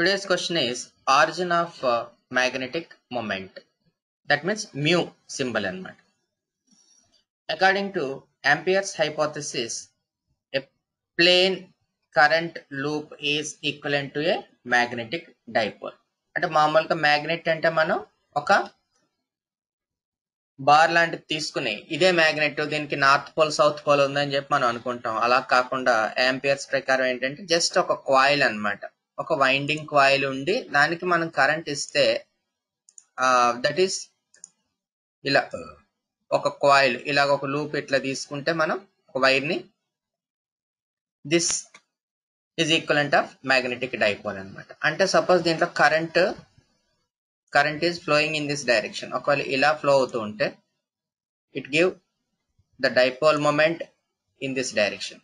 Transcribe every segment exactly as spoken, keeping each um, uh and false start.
today's question is origin of uh, magnetic moment. That means mu symbol anamata. According to Ampere's hypothesis, a plane current loop is equivalent to a magnetic dipole. అంటే మామూలుగా magnet అంటే మనం ఒక bar లాంటిది తీసుకుని ఇదే magnet దీనికి north pole south pole ఉందని చెప్పి మనం అనుకుంటాం. అలా కాకుండా యాంపియర్స్ ప్రకారం ఏంటంటే జస్ట్ ఒక కాయిల్ అన్నమాట, ఒక వైండింగ్ కాయిల్ ఉండి దానికి మనం కరెంట్ ఇస్తే దట్ ఈస్ ఇలా ఒక కాయిల్ ఇలాగ ఒక లూప్ ఇట్లా తీసుకుంటే మనం ఒక వైర్ ని this is equivalent of magnetic dipole అన్నమాట. అంటే సపోజ్ దీంట్లో current current is flowing in this direction. ఒకవేళ ఇలా ఫ్లో అవుతూ ఉంటే it give the dipole moment in this direction.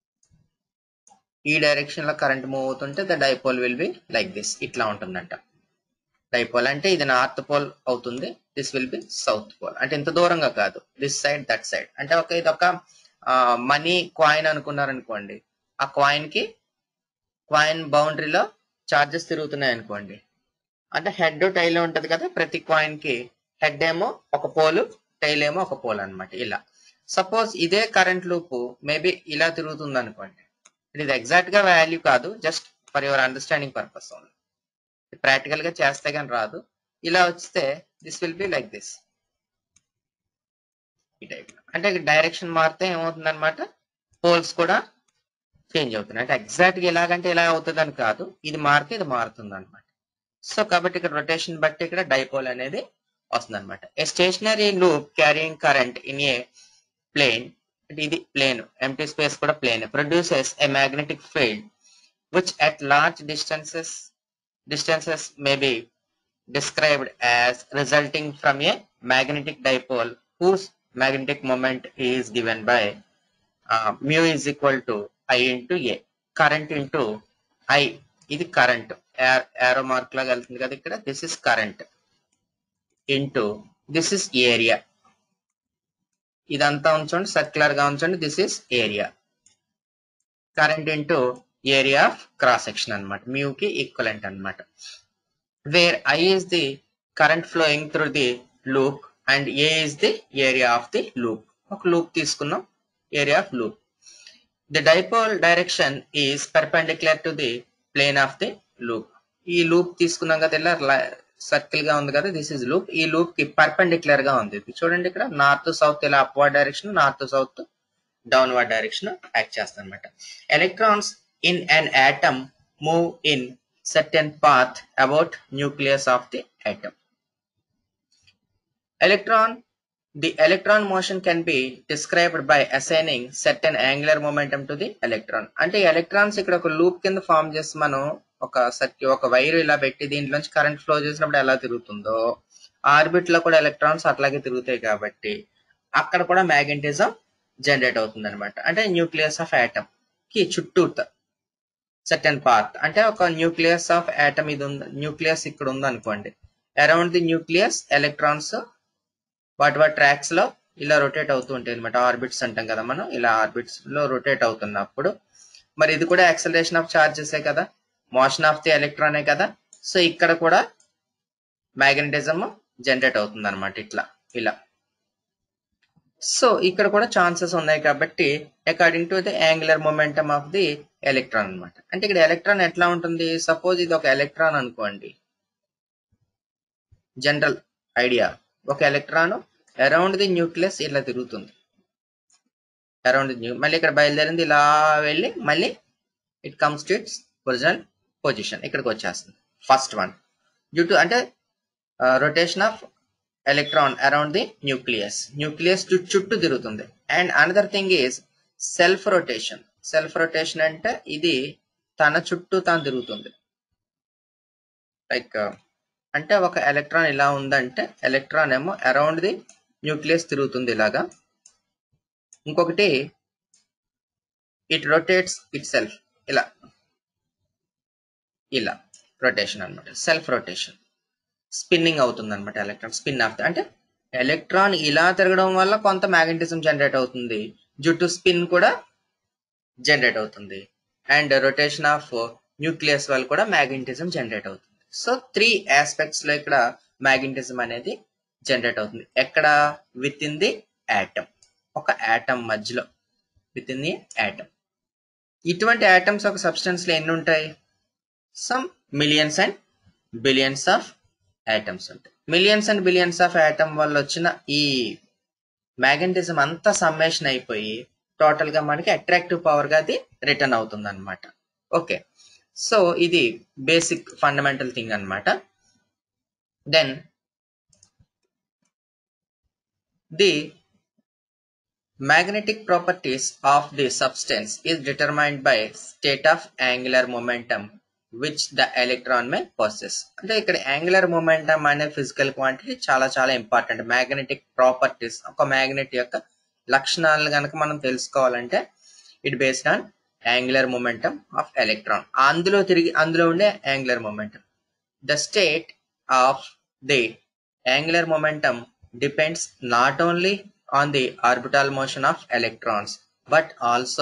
ఈ డైరెక్షన్ లో కరెంట్ మూవ్ అవుతుంటే the dipole will be like this, ఇట్లా ఉంటుందంట. డైపోల్ అంటే ఇది నార్త్ పోల్ అవుతుంది, this will be south pole. అంటే ఇంత దూరంగా కాదు, దిస్ సైడ్ దట్ సైడ్. అంటే ఒక ఇది ఒక మనీ కాయిన్ అనుకున్నారనుకోండి, ఆ కాయిన్ కి కాయిన్ బౌండరీలో చార్జెస్ తిరుగుతున్నాయి అనుకోండి, అంటే హెడ్ టైల్ ఉంటది కదా, ప్రతి కాయిన్ కి హెడ్ ఏమో ఒక పోల్, టైల్ ఏమో ఒక పోల్ అనమాట. ఇలా సపోజ్ ఇదే కరెంట్ లూప్ మేబీ ఇలా తిరుగుతుంది అనుకోండి, ఇది ఎగ్జాక్ట్ గా వాల్యూ కాదు, just for your understanding purpose only. Practical గా చేస్తే కానీ రాదు. ఇలా వస్తే this will be like this, ఈ టైప్. అంటే డైరెక్షన్ మారితే ఏమవుతుంది అనమాట, పోల్స్ కూడా చేంజ్ అవుతుంది. అంటే ఎగ్జాక్ట్ గా ఎలాగంటే ఇలా అవుతుంది అని కాదు, ఇది మారితే ఇది మారుతుంది అనమాట. సో కాబట్టి ఇక్కడ రొటేషన్ బట్టి ఇక్కడ డైపోల్ అనేది వస్తుంది అనమాట. A stationary loop carrying current in a plane, ఇది ప్లేన్, ఎంటీ స్పేస్ కూడా plane, produces a magnetic field which at large distances distances may be described as resulting from a magnetic dipole whose magnetic moment is given by uh, mu is equal to I into A. Current into I, ఇది current, arrow mark లాగా వెళ్తుంది కదా ఇక్కడ, this is current into this is area. ఇదంతా ఉంచండి, circular గా ఉంచండి, this is area. Current into area of cross section అనమాట, మ్యూ కి ఈక్వలెంట్ అనమాట. Where I is the current flowing through the loop and A is the area of the loop. ఒక loop తీసుకున్నాం, area of loop. The dipole direction is perpendicular to the plane of the loop. ఈ loop తీసుకున్నాం కదా, ఇలా circle గా ఉంది కదా, this is loop. ఈ లూప్ కి పర్పెండిక్యులర్ గా ఉంది. చూడండి ఇక్కడ నార్త్ సౌత్ ఇలా upward direction, north south downward direction act చేస్తుంది అనమాట. Electrons in an atom move in certain path about nucleus of the atom. Electron, the electron motion can be described by assigning certain angular momentum to the electron. అంటే electrons ఇక్కడ ఒక loop కింద form చేసి మనం ఒక సర్క్యూ ఒక wire ఇలా పెట్టి దీంట్లోంచి కరెంట్ ఫ్లో చేసినప్పుడు ఎలా తిరుగుతుందో ఆర్బిట్ లో కూడా ఎలక్ట్రాన్స్ అట్లాగే తిరుగుతాయి. కాబట్టి అక్కడ కూడా మ్యాగ్నెటిజం జనరేట్ అవుతుంది అనమాట. అంటే న్యూక్లియస్ ఆఫ్ ఆటమ్ కి చుట్టూత సర్టెన్ పార్ట్, అంటే ఒక న్యూక్లియస్ ఆఫ్ ఆటమ్ ఇది ఉంది, న్యూక్లియస్ ఇక్కడ ఉంది అనుకోండి, అరౌండ్ ది న్యూక్లియస్ ఎలక్ట్రాన్స్ వాటి వాటి ట్రాక్స్ లో ఇలా రొటేట్ అవుతూ ఉంటాయి అనమాట. ఆర్బిట్స్ అంటాం కదా మనం, ఇలా ఆర్బిట్స్ లో రొటేట్ అవుతున్నప్పుడు మరి ఇది కూడా యాక్సలరేషన్ ఆఫ్ చార్జెసే కదా, మోషన్ ఆఫ్ ది ఎలక్ట్రానే కదా. సో ఇక్కడ కూడా మ్యాగ్నెటిజం జనరేట్ అవుతుంది అనమాట, ఇట్లా ఇలా. సో ఇక్కడ కూడా ఛాన్సెస్ ఉన్నాయి కాబట్టి according to the angular momentum of the electron అనమాట. అంటే ఇక్కడ ఎలక్ట్రాన్ ఎట్లా ఉంటుంది, సపోజ్ ఇది ఒక ఎలక్ట్రాన్ అనుకోండి, జనరల్ ఐడియా, ఒక ఎలక్ట్రాన్ అరౌండ్ ది న్యూక్లియస్ ఇలా తిరుగుతుంది, అరౌండ్ ది న్యూ మళ్ళీ ఇక్కడ బయలుదేరింది ఇలా వెళ్ళి మళ్ళీ it comes to its original position, ఇక్కడికి వచ్చేస్తుంది. ఫస్ట్ వన్ డ్యూ టు అంటే rotation of electron around the nucleus, nucleus చుట్టూ తిరుగుతుంది. And another thing is self rotation. Self rotation అంటే ఇది తన చుట్టూ తాను తిరుగుతుంది. లైక్ అంటే ఒక ఎలక్ట్రాన్ ఇలా ఉందంటే ఎలక్ట్రాన్ ఏమో అరౌండ్ ది న్యూక్లియస్ తిరుగుతుంది ఇలాగా. ఇంకొకటి ఇట్ రొటేట్స్ ఇట్ సెల్ఫ్, ఇలా ఇలా రొటేషన్ అనమాట, సెల్ఫ్ రొటేషన్. స్పిన్నింగ్ అవుతుంది అనమాట ఎలక్ట్రాన్, స్పిన్ ఆఫ్ అంటే ఎలక్ట్రాన్ ఇలా తిరగడం వల్ల కొంత మ్యాగ్నెటిజం జనరేట్ అవుతుంది, డ్యూ టు స్పిన్ కూడా జనరేట్ అవుతుంది. అండ్ రొటేషన్ ఆఫ్ న్యూక్లియస్ వల్ల కూడా మ్యాగ్నెటిజం జనరేట్ అవుతుంది. సో త్రీ ఆస్పెక్ట్స్ లో ఇక్కడ మ్యాగ్నెటిజం అనేది జనరేట్ అవుతుంది. ఎక్కడ? విత్ ఇన్ ది యాటమ్, ఒక యాటమ్ మధ్యలో, విత్ ఇన్ ది యాటమ్. ఇటువంటి యాటమ్స్ ఒక సబ్స్టెన్స్ లో ఎన్ని ఉంటాయి? Some millions and billions of atoms ఉంటాయి. Millions and billions of atom వల్ల వచ్చిన ఈ మ్యాగ్నెటిజం అంతా సమ్మేషన్ అయిపోయి టోటల్ గా మనకి అట్రాక్టివ్ పవర్ గా అది రిటర్న్ అవుతుంది అనమాట. ఓకే, సో ఇది బేసిక్ ఫండమెంటల్ థింగ్ అనమాట. Then the magnetic properties of the substance is determined by state of angular momentum which the electron may possess. అంటే ఇక్కడ యాంగులర్ మొమెంటం అనే ఫిజికల్ క్వాంటిటీ చాలా చాలా ఇంపార్టెంట్. మ్యాగ్నెటిక్ ప్రాపర్టీస్, ఒక magnet యొక్క లక్షణాలను కనుక మనం తెలుసుకోవాలంటే it based on angular momentum of electron. అందులో తిరిగి అందులో ఉండే angular momentum. The state of the angular momentum depends not only on the orbital motion of electrons but also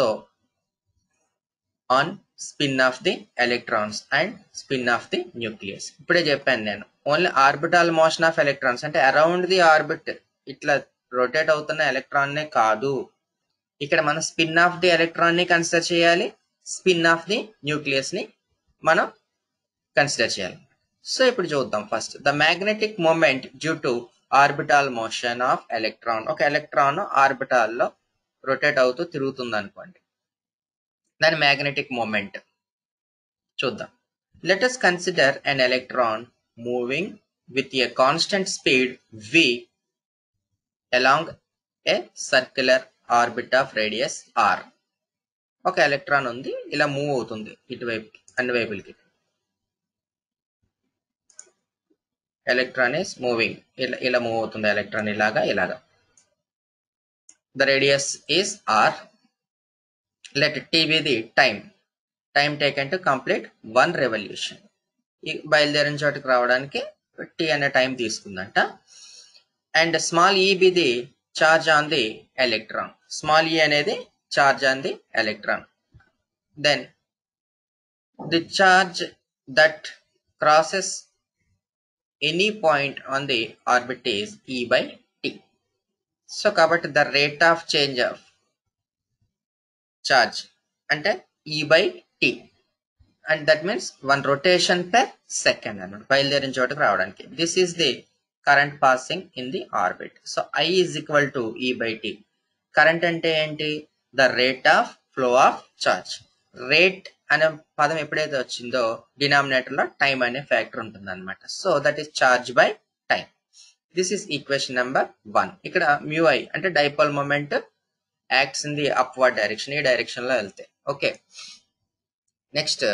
on spin of the electrons and spin of the nucleus. ఇప్పుడే చెప్పాను నేను, only orbital motion of electrons అంటే around the orbit ఇట్లా rotate అవుతున్న electron నే కాదు, ఇక్కడ మనం స్పిన్ ఆఫ్ ది ఎలక్ట్రాన్ ని కన్సిడర్ చేయాలి, స్పిన్ ఆఫ్ ది న్యూక్లియస్ ని మనం కన్సిడర్ చేయాలి. సో ఇప్పుడు చూద్దాం. First the magnetic moment due to orbital motion of electron. ఒక ఎలక్ట్రాన్ ఆర్బిటాల్ లో రొటేట్ అవుతూ తిరుగుతుంది అనుకోండి, దాని మ్యాగ్నెటిక్ మూమెంట్ చూద్దాం. Let us consider an electron moving with a constant speed v along a circular orbit of radius r. ఒక electron ఉంది, ఇలా మూవ్ అవుతుంది ఇటువైపు అన్ని వైపులకి. ఎలక్ట్రాన్ ఇస్ మూవింగ్, ఇలా ఇలా మూవ్ అవుతుంది ఎలక్ట్రాన్, ఇలాగా ఇలాగా. The radius is R. Let T be the time time taken to complete one revolution. బయలుదేరిన చోటుకు రావడానికి టీ అనే టైం తీసుకుందంట. And small E be the charge on the electron. Small E అనేది charge on the electron. Then the charge that crosses any point on the orbit is E by T. So కాబట్టి the rate of change of charge అంటే E by T, and that means one rotation per second అన్నమాట బయలుదేరిన చోటుకు రావడానికి. This is the current passing in the orbit. So I is equal to E by T. Current అంటే ఏంటి? the rate of flow of charge. Rate అనే పదం ఎప్పుడైతే వచ్చిందో డినామినేటర్ లో టైం అనే ఫ్యాక్టర్ ఉంటుంది అనమాట. So that is charge by time. This is equation number one. ఇక్కడ మ్యూ ఐ అంటే dipole moment acts in the upward direction, ఈ డైరెక్షన్ లో వెళ్తే. Okay, next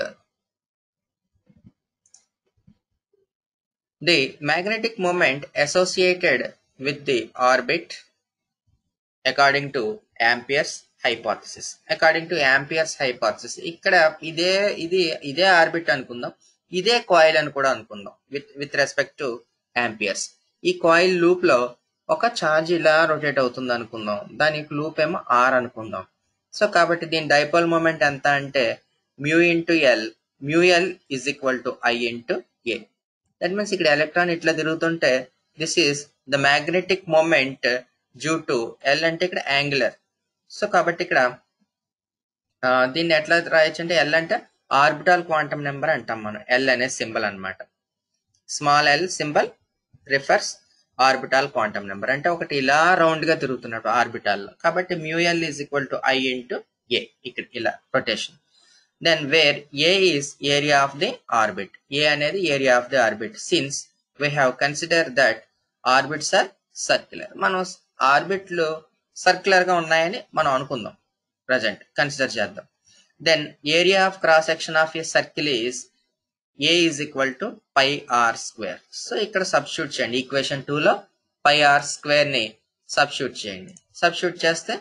the magnetic moment associated with the orbit according to Ampere's hypothesis. According to Ampere's hypothesis, ఇక్కడ ఇదే ఇది ఇదే orbit అనుకుందాం, ఇదే కాయిల్ అని కూడా అనుకుందాం with with respect to Ampere's. ఈ కాయిల్ లూప్ లో ఒక ఛార్జ్ ఇలా రొటేట్ అవుతుంది అనుకుందాం, దానికి లూప్ ఏమో ఆర్ అనుకుందాం. సో కాబట్టి దీని డైపోల్ మూమెంట్ ఎంత అంటే mu into L, mu L is equal to I into A. That means ఇక్కడ ఎలక్ట్రాన్ ఇట్లా తిరుగుతుంటే this is the magnetic moment due to L అంటే ఇక్కడ యాంగులర్. సో కాబట్టి ఇక్కడ దీన్ని ఎట్లా రాయొచ్చు అంటే ఎల్ అంటే ఆర్బిటాల్ క్వాంటమ్ నెంబర్ అంటాం మనం. ఎల్ అనే సింబల్ అనమాట. Small L symbol refers orbital quantum number, అంటే ఒకటి ఇలా రౌండ్ గా తిరుగుతున్నట్టు ఆర్బిటాల్ లో. కాబట్టి mu L is equal to I into A, ఇక్కడ ఇలా rotation. Then where A is area of the orbit. A అనేది area of the orbit. Since we have consider that orbits are circular. మనం ఆర్బిట్లు circular గా ఉన్నాయని మనం అనుకుందాం, present consider చేద్దాం. Then area of cross section of a circle is A is equal to pi R square. So ఇక్కడ substitute చేయండి, equation two లో పై ఆర్ స్క్వేర్ ని సబ్స్టిట్యూట్ చేయండి. సబ్స్టిట్యూట్ చేస్తే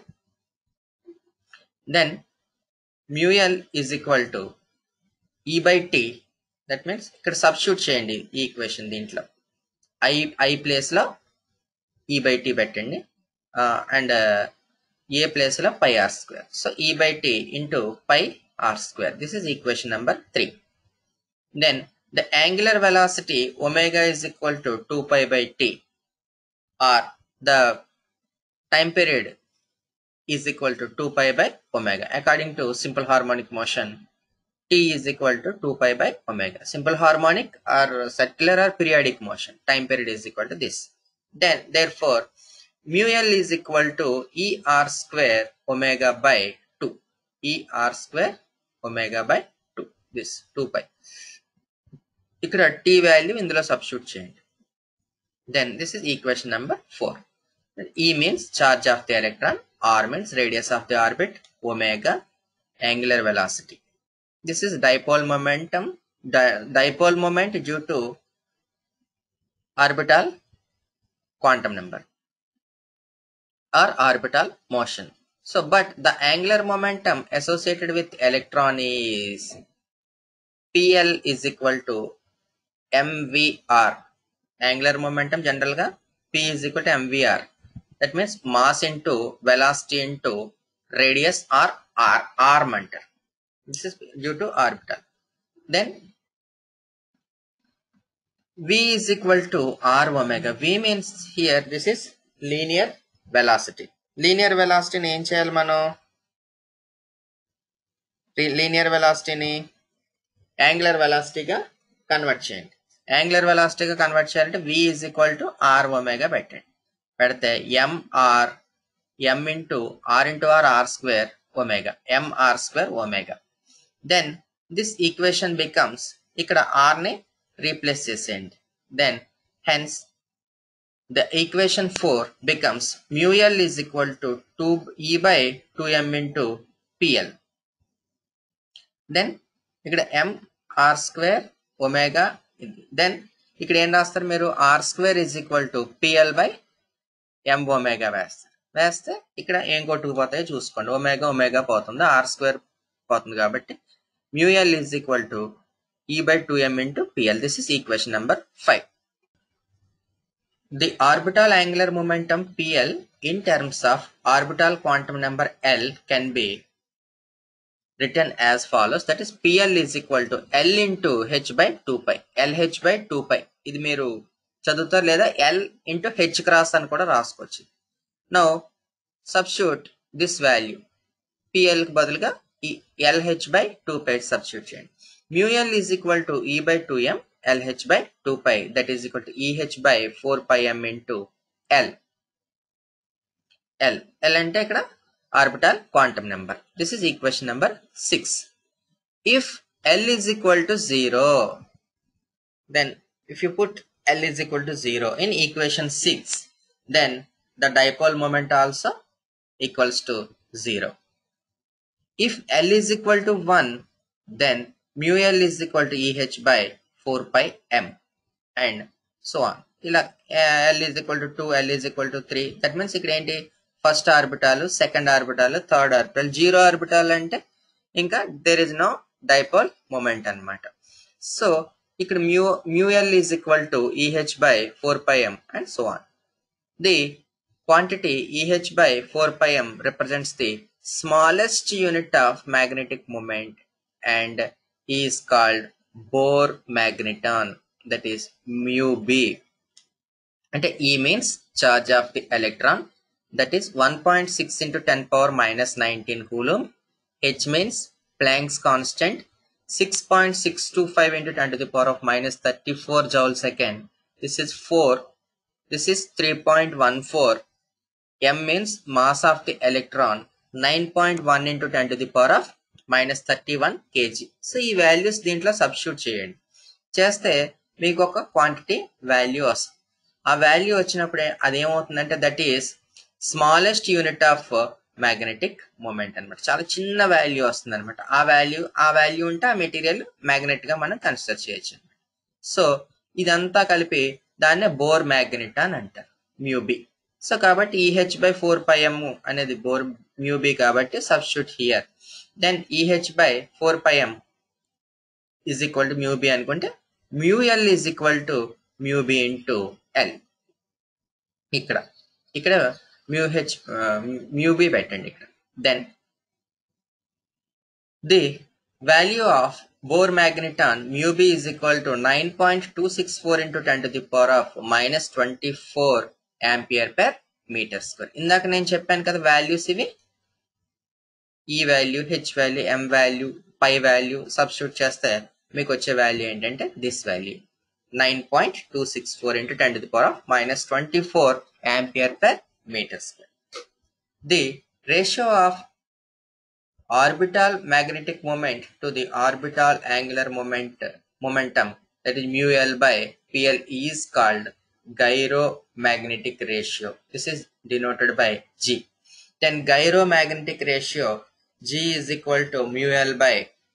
then mu L is equal to E by T. That means ఇక్కడ substitute చేయండి ఈ equation, దీంట్లో ఐ ఐ ప్లేస్ లో ఈ బై టీ పెట్టండి, అండ్ ఏ ప్లేస్ లో pi R square. So E by T into pi R square. This is equation number three. Then the angular velocity omega is equal to two pi by t, or the time period is equal to two pi by omega. According to simple harmonic motion, t is equal to two pi by omega. Simple harmonic or circular or periodic motion, time period is equal to this. Then therefore mu L is equal to E R square omega by two. E R square omega by two. This two pi. ఇక్కడ t value ఇందులో substitute చేయండి. Then this is equation number four. E means charge of the electron, R means radius of the orbit, omega angular velocity. This is dipole momentum, di dipole moment due to orbital quantum number or orbital motion. So, but the angular momentum associated with electron is P L is equal to M V R. Angular momentum general ga P is equal to M V R. That means mass into velocity into radius or R, arm antar. This is due to orbital. Then V is equal to R omega. V means here this is linear velocity. Linear velocity ni em cheyali mano? Linear velocity ni angular velocity ga convert cheyandi. Angular velocity ga convert cheyalante V is equal to R omega పెట్టండి. పెడితే M R M into R into R R square omega. M R square omega. Then this equation becomes ikkada R ni replace చేసేయండి. Then hence the equation four becomes mu L is equal to two E by two M into P L. Then ikkada M R square omega. Then ikkada em rastaru meeru R square is equal to P L by M omega వేస్తారు. వేస్తే ఇక్కడ ఏం కొట్టుకుపోతాయో చూసుకోండి. Omega omega పోతుంది, R square పోతుంది కాబట్టి mu L is equal to E by two M into P L. This is equation number five. The orbital angular momentum P L in terms of orbital quantum number L can be written as follows. That is P L is equal to L into H by two pi. L H by two pi. ఇది మీరు చదువుతారు లేదా L into H cross అని కూడా రాసుకోవచ్చు. Now substitute this value. P L కి బదులుగా L H by two pi substitute చేయండి. Mu L is equal to E by two M L H by two pi, that is equal to E H by four pi M into L. L L అంటే ఇక్కడ orbital quantum number. This is equation number six. If L is equal to zero, then if you put L is equal to zero in equation six, then the dipole moment also equals to zero. If L is equal to one, then mu L is equal to E H by four pi M and so on. ఇలా L is equal to two, L is equal to three. That means ఇక్కడ ఏంటి, first orbital, second orbital, third orbital. Zero orbital అంటే ఇంకా there is no dipole moment అనమాట. So ఇక్కడ mu mu L is equal to E H by four pi M and so on. The quantity E H by four pi M represents the smallest unit of magnetic moment and is called Bohr magneton, that is mu B. And E means charge of the electron, that is one point six into ten power minus nineteen coulomb. H means Planck's constant, six point six two five into ten to the power of minus thirty-four joule second. This is four. This is three point one four. M means mass of the electron, nine point one into ten to the power of minus thirty-one kilograms. So ఈ values దీంట్లో substitute చేయండి. చేస్తే మీకు ఒక quantity value వస్తుంది. ఆ value వచ్చినప్పుడే అదేమవుతుందంటే that is smallest unit of magnetic moment అనమాట. చాలా చిన్న వాల్యూ వస్తుంది అనమాట. ఆ వాల్యూ ఆ వాల్యూ ఉంటే ఆ మెటీరియల్ మ్యాగ్నెట్ గా మనం కన్సిడర్ చేయొచ్చు. సో ఇదంతా కలిపి దాన్నే బోర్ మ్యాగ్నెట్ అని అంటారు, మ్యూ బి. సో కాబట్టి E H by four pi M అనేది బోర్ మ్యూ బి కాబట్టి substitute here. Then E H by four pi M is equal to mu B అనుకుంటే mu L is equal to mu B into L. ఇక్కడ ఇక్కడ mu H mu B పెట్టండి ఇక్కడ. Then the value of Bohr magneton mu b is equal to nine point two six four into ten to the power of minus twenty-four ampere per meter square. ఇందాక నేను చెప్పాను కదా values ఇవి, E value, H value, M value, pi value substitute చేస్తే మీకు వచ్చే value ఏంటంటే this value nine point two six four into ten to the power of minus twenty four ampere per metre square. The ratio of orbital magnetic moment to the orbital angular moment momentum, that is mu L by P L, is called gyromagnetic ratio. This is denoted by G. Then gyromagnetic ratio G is equal to mu L by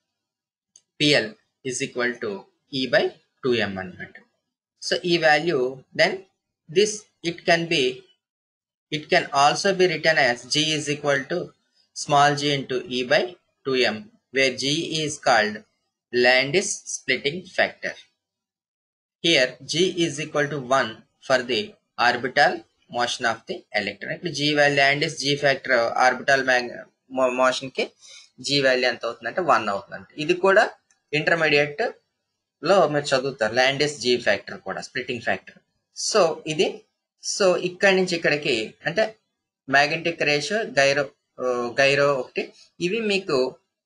P L is equal to E by two M anamata. So E value, then this it can be it can also be written as G is equal to small g into E by two M, where G is called Landis splitting factor. Here G is equal to one for the orbital motion of the electron. G value Landis G factor orbital motion ki G value ఎంత అవుతుందంటే one అవుతుందంటే, ఇది కూడా intermediate లో మీరు చదువుతారు Lande's G factor కూడా, splitting factor. So ఇది, సో ఇక్కడి నుంచి ఇక్కడికి అంటే మ్యాగ్నెటిక్ రేషియో, గైరో గైరో ఒకటి, ఇవి మీకు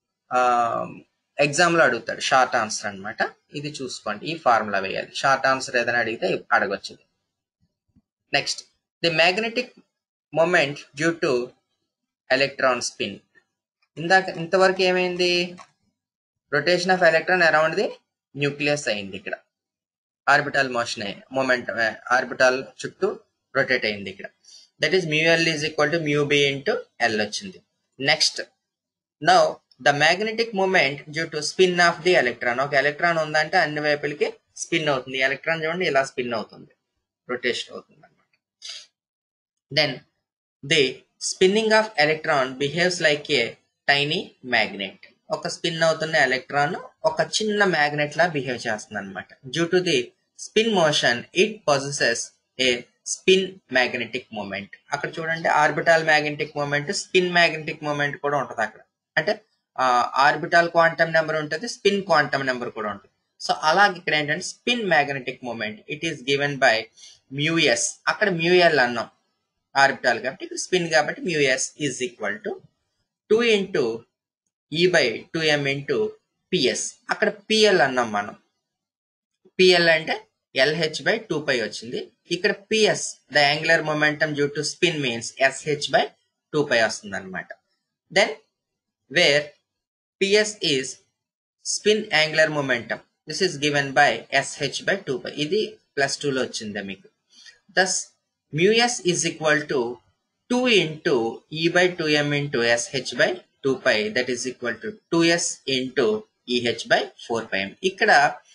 ఎగ్జామ్లో అడుగుతాడు, షార్ట్ ఆన్సర్ అనమాట. ఇది చూసుకోండి, ఈ ఫార్ములా వేయాలి. షార్ట్ ఆన్సర్ ఏదైనా అడిగితే అడగొచ్చు. Next, the magnetic moment due to electron spin. ఇందాక ఇంతవరకు ఏమైంది, rotation of electron around the nucleus అయింది. ఇక్కడ ఆర్బిటల్ మోషన్ అయ్యింది, మూమెంట్ ఆర్బిటల్ చుట్టూ రొటేట్ అయింది ఇక్కడ. That is mu L is equal to mu b into L వచ్చింది. Next, now the magnetic moment due to spin of the electron. ఒక electron ఉందంటే అన్ని వైపులకి స్పిన్ అవుతుంది. ఎలక్ట్రాన్ చూడండి ఇలా స్పిన్ అవుతుంది, రొటేషన్ అవుతుంది అనమాట. Then the spinning of electron behaves like a tiny magnet. ఒక స్పిన్ అవుతున్న ఎలక్ట్రాన్ ఒక చిన్న మ్యాగ్నెట్ లా బిహేవ్ చేస్తుంది అనమాట. Due to the spin motion it possesses a spin magnetic moment. అక్కడ చూడండి orbital magnetic moment, spin magnetic moment కూడా ఉంటుంది అక్కడ. అంటే ఆర్బిటాల్ క్వాంటమ్ నెంబర్ ఉంటుంది, స్పిన్ క్వాంటమ్ నెంబర్ కూడా ఉంటుంది. సో అలాగే ఇక్కడ ఏంటంటే spin magnetic moment it is given by mu S. అక్కడ మ్యూఎల్ అన్నాం ఆర్బిటాల్ కాబట్టి, ఇక్కడ స్పిన్ కాబట్టి mu S is equal to two into ఈ by two M into P S. అక్కడ పిఎల్ అన్నాం మనం. పిఎల్ అంటే ఎల్హెచ్ బై టూ పై వచ్చింది. ఇక్కడ P S the angular momentum due to spin means S H by two pi వస్తుంది అనమాట. Then where P S is spin angular momentum, this is given by S H by two pi. ఇది plus two లో వచ్చింది మీకు. Thus మ్యూఎస్ is equal to two into ఈ by two M into SH by two pi, that is equal to two S into EH by four pi M. ఇక్కడ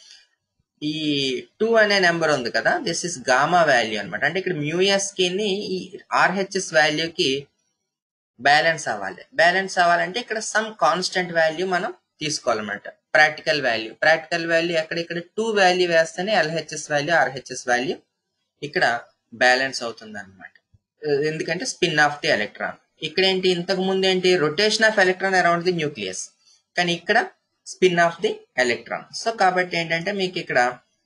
ఈ two అనే number ఉంది కదా, దిస్ ఇస్ గామా వాల్యూ అనమాట. అంటే ఇక్కడ mu S కి ఈ ఆర్హెచ్ఎస్ వాల్యూకి బ్యాలెన్స్ అవ్వాలి. బ్యాలెన్స్ అవ్వాలంటే ఇక్కడ సమ్ కాన్స్టెంట్ వాల్యూ మనం తీసుకోవాలన్నమాట. ప్రాక్టికల్ వాల్యూ, ప్రాక్టికల్ వాల్యూ ఎక్కడ, ఇక్కడ టూ వాల్యూ వేస్తేనే ఎల్హెచ్ఎస్ వాల్యూ, ఆర్హెచ్ఎస్ వాల్యూ ఇక్కడ బ్యాలెన్స్ అవుతుంది అనమాట. ఎందుకంటే స్పిన్ ఆఫ్ ది ఎలక్ట్రాన్. ఇక్కడ ఏంటి, ఇంతకు ముందు ఏంటి, rotation of electron around the nucleus, కానీ ఇక్కడ spin of the electron. So కాబట్టి ఏంటంటే మీకు ఇక్కడ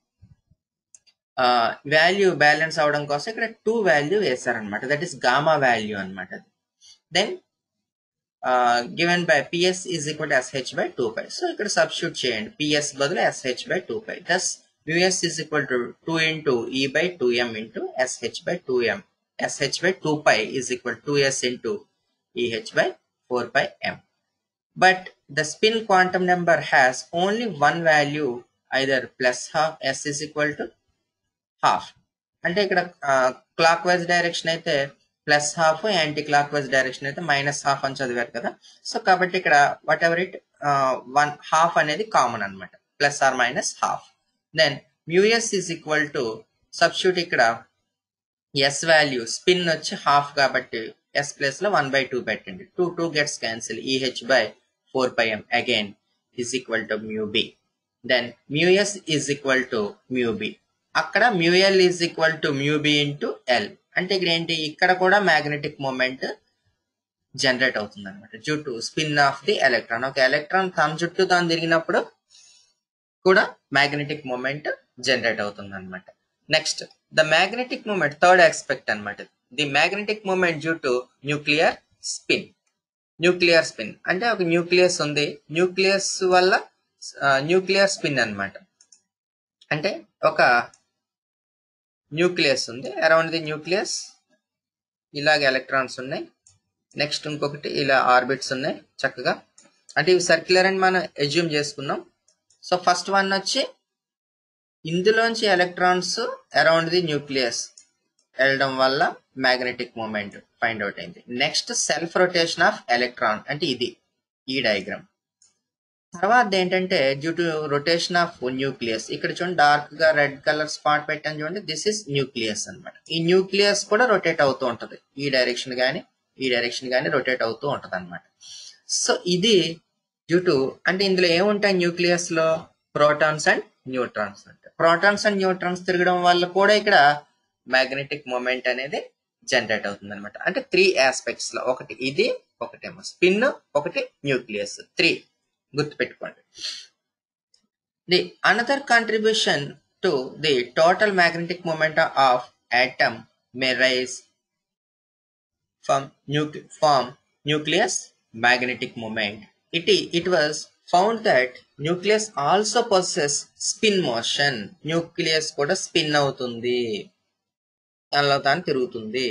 వాల్యూ బ్యాలెన్స్ అవడం కోసం ఇక్కడ టూ వాల్యూ వేస్తారనమాట. దట్ ఈస్ గామా వాల్యూ అనమాట. Then given by PS is equal to SH by two pi. So ఇక్కడ సబ్స్టిట్యూట్ చేయండి, పిఎస్ బదులు SH by two pi. Thus మ్యూఎస్ is equal to two into ఈ by two M into SH by two M. SH by two pi is equal to S into EH by four pi m. But the spin quantum number has only one value, either plus half, s is equal to half. అంటే ఇక్కడ clock wise direction అయితే plus half, anti clock wise direction అయితే minus half అని చదివారు కదా. So కాబట్టి ఇక్కడ whatever it one half అనేది కామన్ అనమాట, plus or minus half. Then mu s is equal to substitute, ఇక్కడ ఎస్ వాల్యూ స్పిన్ వచ్చి హాఫ్ కాబట్టి ఎస్ ప్లస్ లో వన్ బై టూ పెట్టండి. Two two gets cancel, eh by four pi m again is equal to mu B. Then mu s is equal to mu B. అక్కడ mu l is equal to mu B into l. అంటే ఇక్కడ ఏంటి, ఇక్కడ కూడా magnetic moment generate అవుతుంది అనమాట due to spin of the electron. ఒక electron తన చుట్టూ తాను తిరిగినప్పుడు కూడా మ్యాగ్నెటిక్ మూమెంట్ జనరేట్ అవుతుంది అనమాట. Next the magnetic moment third aspect అనమాట. The magnetic moment due to nuclear spin. Nuclear spin అంటే ఒక న్యూక్లియస్ ఉంది, న్యూక్లియస్ వల్ల న్యూక్లియర్ స్పిన్ అనమాట. అంటే ఒక న్యూక్లియస్ ఉంది, అరౌండ్ ది న్యూక్లియస్ ఇలాగ ఎలక్ట్రాన్స్ ఉన్నాయి, నెక్స్ట్ ఇంకొకటి ఇలా ఆర్బిట్స్ ఉన్నాయి చక్కగా. అంటే ఇవి సర్క్యులర్ అని మనం ఎజ్యూమ్ చేసుకున్నాం. సో ఫస్ట్ వన్ వచ్చి ఇందులోంచి ఎలక్ట్రాన్స్ అరౌండ్ ది న్యూక్లియస్ వెళ్ళడం వల్ల మ్యాగ్నెటిక్ మూమెంట్ ఫైండ్ అవుట్ అయింది. Next self rotation of electron అంటే ఇది ఈ డయాగ్రామ్. తర్వాత ఏంటంటే due to rotation of nucleus, ఇక్కడ చూడండి డార్క్ గా రెడ్ కలర్ స్పాట్ పెట్టాను చూడండి, దిస్ ఇస్ న్యూక్లియస్ అనమాట. ఈ న్యూక్లియస్ కూడా రొటేట్ అవుతూ ఉంటది, ఈ డైరెక్షన్ గానీ ఈ డైరెక్షన్ గానీ రొటేట్ అవుతూ ఉంటది అనమాట. సో ఇది డ్యూ టు, అంటే ఇందులో ఏముంటాయి న్యూక్లియస్ లో ప్రోటాన్స్ అండ్ న్యూట్రాన్స్ ఉంటాయి. ప్రోటాన్స్ అండ్ న్యూట్రాన్స్ తిరగడం వల్ల కూడా ఇక్కడ మ్యాగ్నెటిక్ మూమెంట్ అనేది జనరేట్ అవుతుంది అనమాట. అంటే త్రీ ఆస్పెక్ట్స్ లో, ఒకటి ఇది, ఒకటేమో స్పిన్, ఒకటి న్యూక్లియస్, త్రీ గుర్తుపెట్టుకోండి. The another contribution to the total magnetic moment of atom may rise from nucle from nucleus magnetic moment. It it was found that nucleus also possesses spin motion. Nucleus కూడా spin అవుతుంది, దానిలో తాను తిరుగుతుంది.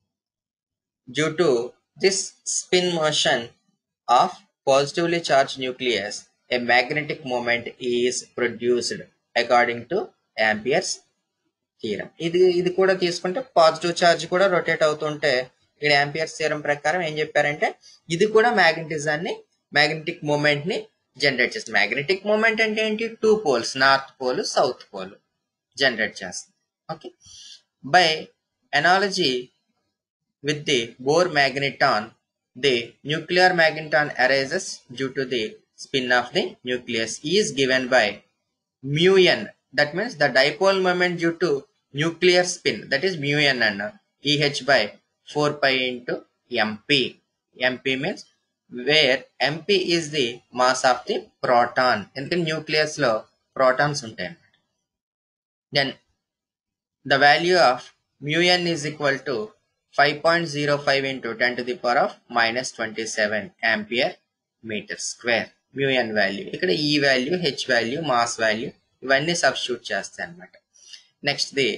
Due to this spin motion of positively charged nucleus, a magnetic moment is produced according to Ampere's theorem. ఇది ఇది కూడా తీసుకుంటే positive charge కూడా రొటేట్ అవుతుంటే ఇక్కడ యాంపియర్స్ థీరం ప్రకారం ఏం చెప్పారంటే ఇది కూడా మ్యాగ్నెటిజాన్ని మ్యాగ్నెటిక్ మూమెంట్ ని జనరేట్ చేస్తుంది. మ్యాగ్నెటిక్ మూమెంట్ అంటే ఏంటి? Two poles, north pole south pole generate చేస్తుంది. Okay, by analogy with the Bohr magneton, the nuclear magneton arises due to the spin of the nucleus is given by mu n. That means the dipole moment due to nuclear spin, that is mu n and Eh by four pi into mp. Mp means where mp is the mass of the proton. ఎందుకంటే nucleus లో protons ఉంటాయి. Then the value of mu n is equal to five point zero five into ten to the power of minus twenty-seven ampere meter square. mu n value ఇక్కడ e value, H value, mass value ఇవన్నీ substitute చేస్తాయి అన్నమాట. Next the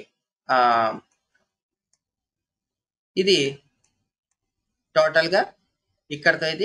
ఇది total గా ఇక్కడతో ఇది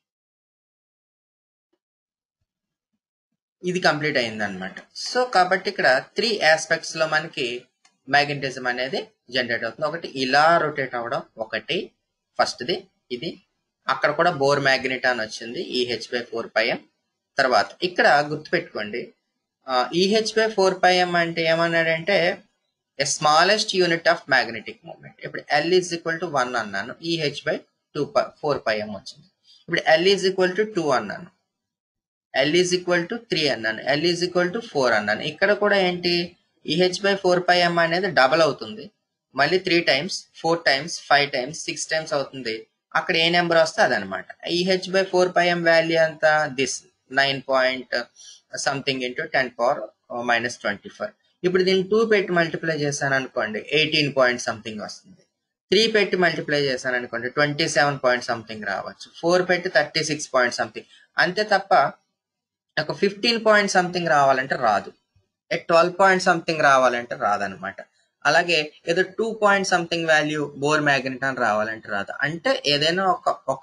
ఇది complete అయింది అనమాట. సో కాబట్టి ఇక్కడ త్రీ ఆస్పెక్ట్స్ లో మనకి మ్యాగ్నెటిజం అనేది జనరేట్ అవుతుంది. ఒకటి ఇలా రొటేట్ అవ్వడం, ఒకటి ఫస్ట్ది ఇది, అక్కడ కూడా బోర్ మ్యాగ్నెటాన్ వచ్చింది eh by four pi m. తర్వాత ఇక్కడ గుర్తుపెట్టుకోండి eh by four pi m అంటే ఏమన్నాడంటే a smallest unit of magnetic moment. ఇప్పుడు l is equal to one అన్నాను, eh by two four pi m వచ్చింది. ఇప్పుడు l is equal to two అన్నాను, l is equal to three అన్నాను, l is equal to four అన్నాను. ఇక్కడ కూడా ఏంటి eh by four pi m అనేది డబల్ అవుతుంది, మళ్ళీ three times, four times, five times, six times అవుతుంది. అక్కడ ఏ నెంబర్ వస్తే అదనమాట. Eh by four pi m value అంత this nine point something into ten power minus twenty four. ఇప్పుడు దీన్ని టూ పెట్టి మల్టిప్లై చేశాను అనుకోండి ఎయిటీన్ పాయింట్ సంథింగ్ వస్తుంది. త్రీ పెట్టి మల్టిప్లై చేశాను అనుకోండి ట్వంటీ సెవెన్ పాయింట్ సంథింగ్ రావచ్చు. ఫోర్ పెట్టి థర్టీ సిక్స్ పాయింట్ సంథింగ్, అంతే తప్ప ఒక ఫిఫ్టీన్ పాయింట్ సంథింగ్ రావాలంటే రాదు, ట్వెల్వ్ పాయింట్ సంథింగ్ రావాలంటే రాదనమాట. అలాగే ఏదో two point something value Bohr magneton రావాలంటే రాదు. అంటే ఏదైనా ఒక ఒక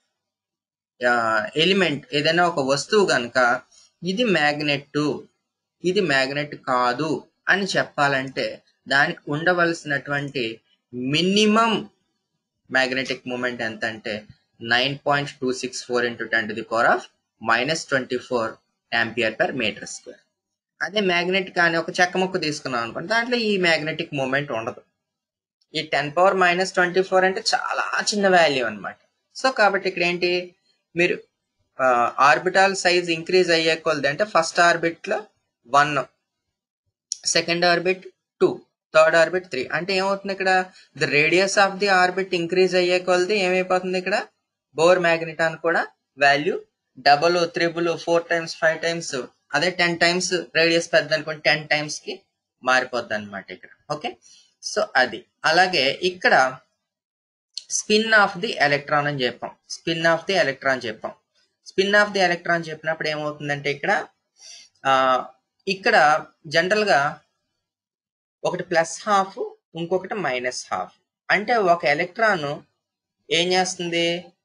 ఎలిమెంట్, ఏదైనా ఒక వస్తువు కనుక ఇది మ్యాగ్నెట్ ఇది మ్యాగ్నెట్ కాదు అని చెప్పాలంటే దానికి ఉండవలసినటువంటి మినిమం మ్యాగ్నెటిక్ మూమెంట్ ఎంత అంటే nine point two six four into ten to the power of minus twenty four ampere per metre square. అదే మ్యాగ్నెట్ కానీ ఒక చెక్క ముక్క తీసుకున్నాం అనుకోండి, దాంట్లో ఈ మ్యాగ్నెటిక్ మూమెంట్ ఉండదు. ఈ ten power minus twenty four అంటే చాలా చిన్న వాల్యూ అనమాట. సో కాబట్టి ఇక్కడ ఏంటి, మీరు ఆర్బిటాల్ సైజ్ ఇంక్రీజ్ అయ్యే కొలది అంటే ఫస్ట్ ఆర్బిట్ లో one, second orbit two, third orbit three, అంటే ఏమవుతుంది ఇక్కడ the radius of the orbit increase అయ్యే కొలది ఏమైపోతుంది ఇక్కడ బోర్ మ్యాగ్నెటాన్ కూడా value double, triple, four times, five times అదే టెన్ టైమ్స్ రేడియస్ పెద్ద అనుకోండి టెన్ టైమ్స్ కి మారిపోద్ది అనమాట ఇక్కడ. ఓకే, సో అది. అలాగే ఇక్కడ స్పిన్ ఆఫ్ ది ఎలక్ట్రాన్ అని చెప్పాం, స్పిన్ ఆఫ్ ది ఎలక్ట్రాన్ చెప్పాం. స్పిన్ ఆఫ్ ది ఎలక్ట్రాన్ చెప్పినప్పుడు ఏమవుతుందంటే ఇక్కడ ఆ ఇక్కడ జనరల్ గా ఒకటి ప్లస్ హాఫ్, ఇంకొకటి మైనస్ హాఫ్. అంటే ఒక ఎలక్ట్రాన్ ఏం చేస్తుంది,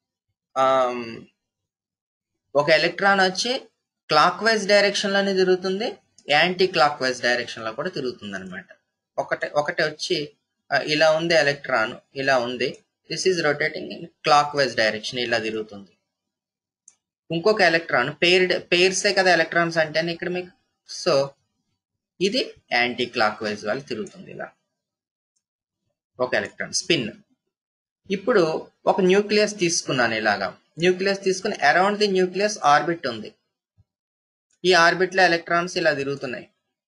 ఒక ఎలక్ట్రాన్ వచ్చి క్లాక్ వైజ్ డైరెక్షన్ లోనే తిరుగుతుంది, యాంటీ క్లాక్ వైజ్ డైరెక్షన్ లో కూడా తిరుగుతుంది అనమాట. ఒకటి ఒకటి వచ్చి ఇలా ఉంది ఎలక్ట్రాన్, ఇలా ఉంది, this is rotating in clock wise direction, ఇలా తిరుగుతుంది. ఇంకొక ఎలక్ట్రాన్ పెయిర్డ్ పెయిర్సే కదా ఎలక్ట్రాన్స్ అంటే ఇక్కడ మీకు, సో ఇది యాంటీ క్లాక్ వైజ్ వాళ్ళు తిరుగుతుంది ఇలా ఒక ఎలక్ట్రాన్ స్పిన్. ఇప్పుడు ఒక న్యూక్లియస్ తీసుకున్నాను ఇలాగా, న్యూక్లియస్ తీసుకుని అరౌండ్ ది న్యూక్లియస్ ఆర్బిట్ ఉంది. ఈ ఆర్బిట్ లో ఎలక్ట్రాన్స్ ఇలా తిరుగుతున్నాయి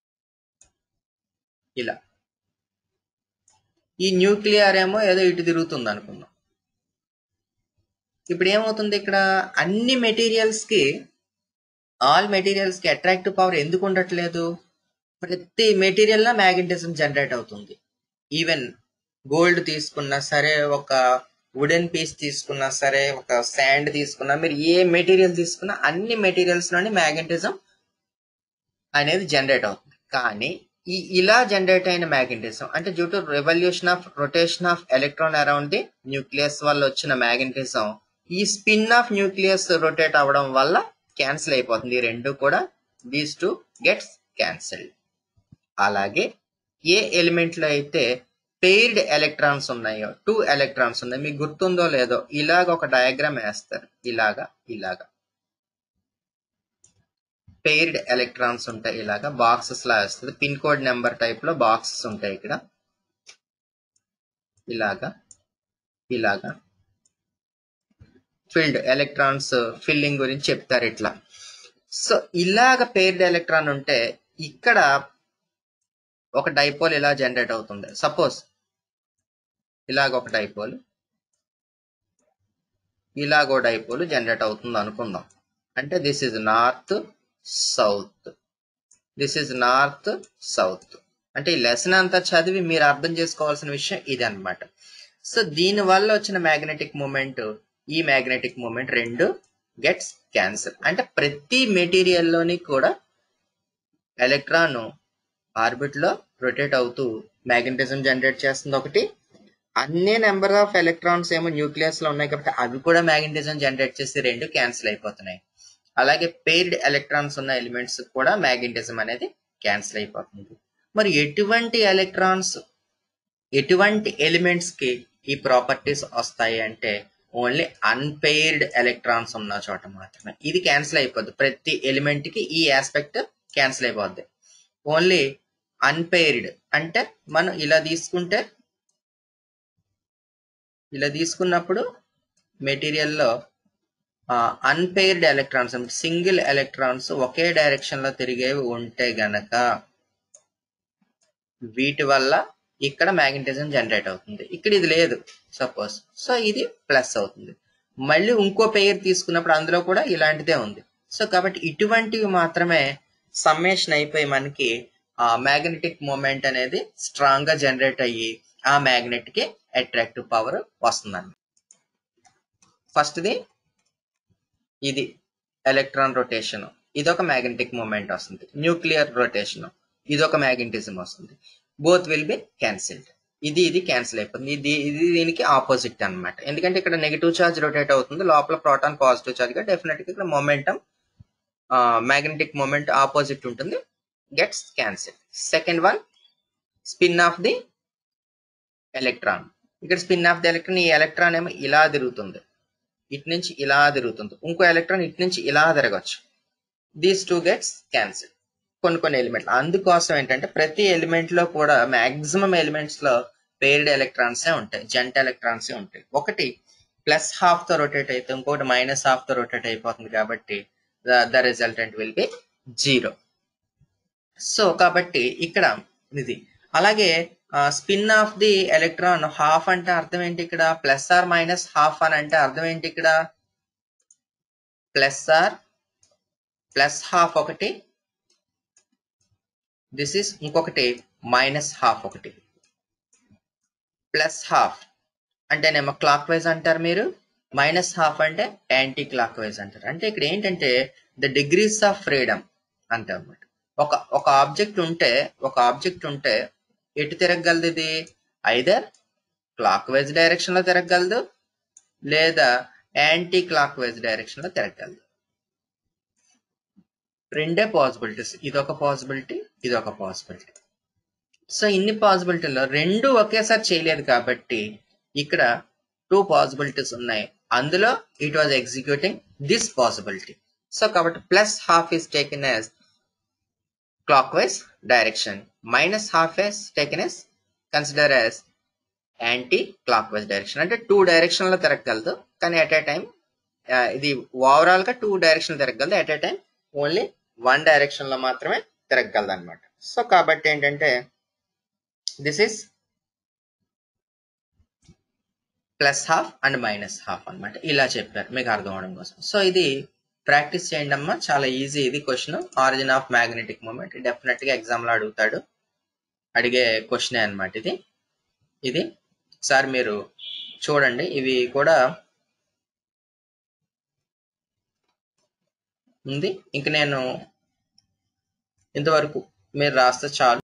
ఇలా. ఈ న్యూక్లియర్ ఏమో ఏదో ఇటు తిరుగుతుంది అనుకుందాం. ఇప్పుడు ఏమవుతుంది ఇక్కడ అన్ని మెటీరియల్స్ కి, ఆల్ మెటీరియల్స్ కి అట్రాక్టివ్ పవర్ ఎందుకు ఉండట్లేదు, ప్రతి మెటీరియల్ లో మ్యాగ్నెటిజం జనరేట్ అవుతుంది. ఈవెన్ గోల్డ్ తీసుకున్నా సరే, ఒక వుడెన్ పీస్ తీసుకున్నా సరే, ఒక శాండ్ తీసుకున్నా, మీరు ఏ మెటీరియల్ తీసుకున్నా అన్ని మెటీరియల్స్ లోని మ్యాగ్నెటిజం అనేది జనరేట్ అవుతుంది. కానీ ఈ ఇలా జనరేట్ అయిన మ్యాగ్నెటిజం అంటే due to revolution of rotation of electron around the nucleus వల్ల వచ్చిన మ్యాగ్నెటిజం ఈ స్పిన్ ఆఫ్ న్యూక్లియస్ రొటేట్ అవ్వడం వల్ల క్యాన్సిల్ అయిపోతుంది. ఈ రెండు కూడా దీస్ టు గెట్స్ క్యాన్సిల్డ్. అలాగే ఏ ఎలిమెంట్ లో అయితే పెయిర్డ్ ఎలక్ట్రాన్స్ ఉన్నాయో, టూ ఎలక్ట్రాన్స్ ఉన్నాయి, మీకు గుర్తుందో లేదో, ఇలాగ ఒక డయాగ్రామ్ వేస్తారు, ఇలాగా ఇలాగా పెయిర్డ్ ఎలక్ట్రాన్స్ ఉంటాయి, ఇలాగా బాక్సెస్ లా వస్తుంది. పిన్ కోడ్ నెంబర్ టైప్ లో బాక్సెస్ ఉంటాయి ఇక్కడ, ఇలాగా ఇలాగా ఫిల్డ్ ఎలక్ట్రాన్స్ ఫిల్లింగ్ గురించి చెప్తారు ఇట్లా. సో ఇలాగ పెయిర్డ్ ఎలక్ట్రాన్ ఉంటే ఇక్కడ ఒక డైపోల్ ఇలా జనరేట్ అవుతుంది. సపోజ్ ఇలాగ ఒక డైపోల్, ఇలాగో డైపోల్ జనరేట్ అవుతుంది అనుకుందాం. అంటే this is north south, this is north south. అంటే ఈ లెసన్ అంతా చదివి మీరు అర్థం చేసుకోవాల్సిన విషయం ఇది అనమాట. సో దీని వల్ల వచ్చిన మ్యాగ్నెటిక్ మూమెంట్, ఈ మ్యాగ్నెటిక్ మూమెంట్ రెండు గెట్స్ క్యాన్సిల్. అంటే ప్రతి మెటీరియల్ లోని కూడా ఎలక్ట్రాన్ ఆర్బిట్ లో రొటేట్ అవుతూ మ్యాగ్నెటిజం జనరేట్ చేస్తుంది ఒకటి. అన్ని నెంబర్ ఆఫ్ ఎలక్ట్రాన్స్ ఏమో న్యూక్లియస్ లో ఉన్నాయి కాబట్టి అవి కూడా మ్యాగ్నెటిజం జనరేట్ చేసి రెండు క్యాన్సిల్ అయిపోతున్నాయి. అలాగే పెయిర్డ్ ఎలక్ట్రాన్స్ ఉన్న ఎలిమెంట్స్ కూడా మ్యాగ్నెటిజం అనేది క్యాన్సిల్ అయిపోతుంది. మరి ఎటువంటి ఎలక్ట్రాన్స్, ఎటువంటి ఎలిమెంట్స్ కి ఈ ప్రాపర్టీస్ వస్తాయి అంటే ఓన్లీ అన్పెయిర్డ్ ఎలక్ట్రాన్స్ ఉన్న చోట మాత్రమే ఇది క్యాన్సిల్ అయిపోద్ది. ప్రతి ఎలిమెంట్ కి ఈ ఆస్పెక్ట్ క్యాన్సిల్ అయిపోద్ది. ఓన్లీ అన్పెయిర్డ్ అంటే మనం ఇలా తీసుకుంటే, ఇలా తీసుకున్నప్పుడు మెటీరియల్లో అన్పెయిర్డ్ ఎలక్ట్రాన్స్, సింగిల్ ఎలక్ట్రాన్స్ ఒకే డైరెక్షన్ లో తిరిగేవి ఉంటే గనక వీటి వల్ల ఇక్కడ మ్యాగ్నెటిజం జనరేట్ అవుతుంది. ఇక్కడ ఇది లేదు సపోజ్, సో ఇది ప్లస్ అవుతుంది. మళ్ళీ ఇంకో పెయిర్ తీసుకున్నప్పుడు అందులో కూడా ఇలాంటిదే ఉంది. సో కాబట్టి ఇటువంటివి మాత్రమే సమ్మేషన్ అయిపోయి మనకి ఆ మ్యాగ్నెటిక్ మూమెంట్ అనేది స్ట్రాంగ్ గా జనరేట్ అయ్యి ఆ మ్యాగ్నెట్ కి అట్రాక్టివ్ పవర్ వస్తుందండి. ఫస్ట్ది ఇది ఎలక్ట్రాన్ రొటేషన్, ఇదొక మ్యాగ్నెటిక్ మూమెంట్ వస్తుంది. న్యూక్లియర్ రొటేషన్, ఇదొక మ్యాగ్నెటిజం వస్తుంది. Both will be cancelled. ఇది ఇది క్యాన్సిల్ అయిపోతుంది. ఇది ఇది దీనికి ఆపోజిట్ అనమాట. ఎందుకంటే ఇక్కడ నెగిటివ్ చార్జ్ రొటేట్ అవుతుంది, లోపల ప్రోటాన్ పాజిటివ్ చార్జ్ గా, డెఫినెట్ గా ఇక్కడ మొమెంటం మ్యాగ్నెటిక్ మూమెంట్ ఆపోజిట్ ఉంటుంది, gets cancel. Second one spin of the electron. ఇక్కడ స్పిన్ ఆఫ్ ది ఎలక్ట్రాన్, ఈ ఎలక్ట్రాన్ ఏమో ఇలా తిరుగుతుంది, ఇటు నుంచి ఇలా తిరుగుతుంది, ఇంకో ఎలక్ట్రాన్ ఇటు నుంచి ఇలా తిరగచ్చు. These two gets cancel. కొన్ని కొన్ని ఎలిమెంట్లు అందుకోసం ఏంటంటే ప్రతి ఎలిమెంట్ లో కూడా మాక్సిమం ఎలిమెంట్స్ లో పెయిర్డ్ ఎలక్ట్రాన్సే ఉంటాయి, జంట ఎలక్ట్రాన్సే ఉంటాయి. ఒకటి ప్లస్ హాఫ్ తో రొటేట్ అయితే ఇంకోటి మైనస్ హాఫ్ తో రొటేట్ అయిపోతుంది కాబట్టి the resultant will be zero. So కాబట్టి ఇక్కడ ఇది. అలాగే spin of the electron half అంటే అర్థం ఏంటి, ఇక్కడ ప్లస్ ఆర్ మైనస్ హాఫ్ అని అంటే అర్థం ఏంటి, ఇక్కడ ప్లస్ ఆర్ ప్లస్ హాఫ్ ఒకటి, దిస్ ఇస్ ఇంకొకటి మైనస్ హాఫ్ ఒకటి, ప్లస్ హాఫ్ అంటేనేమో క్లాక్ వైజ్ అంటారు మీరు, మైనస్ హాఫ్ అంటే యాంటీ క్లాక్ వైజ్ అంటారు. అంటే ఇక్కడ ఏంటంటే ద డిగ్రీస్ ఆఫ్ ఫ్రీడమ్ అంటే అన్నమాట. ఒక ఒక ఆబ్జెక్ట్ ఉంటే ఒక ఆబ్జెక్ట్ ఉంటే ఎటు తిరగగలదు ఇది? ఐదర్ క్లాక్ వైజ్ డైరెక్షన్ లో తిరగగలదు లేదా యాంటీ క్లాక్ వైజ్ డైరెక్షన్ లో తిరగగలదు. రెండే పాసిబిలిటీస్, ఇదొక పాసిబిలిటీ ఇదొక పాసిబిలిటీ. సో ఇన్ని పాసిబిలిటీలో రెండు ఒకేసారి చేయలేదు కాబట్టి ఇక్కడ టూ పాసిబిలిటీస్ ఉన్నాయి, అందులో it was executing this possibility. So కాబట్టి plus half is taken as clock wise direction, minus half is taken as consider as anti clock wise direction. అంటే టూ డైరెక్షన్ లో తిరగగలదు కానీ అట్ ఏ టైం ఇది overall గా two direction తిరగగలదు, at a time only one direction లో మాత్రమే తిరగగలదు అనమాట. సో కాబట్టి ఏంటంటే this is plus half and minus half అనమాట. ఇలా చెప్పారు మీకు అర్థం అవడం కోసం. సో ఇది ప్రాక్టీస్ చేయండి అమ్మా, చాలా ఈజీ ఇది question. Origin of magnetic moment definite గా ఎగ్జామ్ లో అడుగుతాడు, అడిగే క్వశ్చనే అనమాట ఇది. ఇది సార్ మీరు చూడండి, ఇవి కూడా ఉంది. ఇంక నేను ఇంతవరకు మీరు రాస్తే చాలు.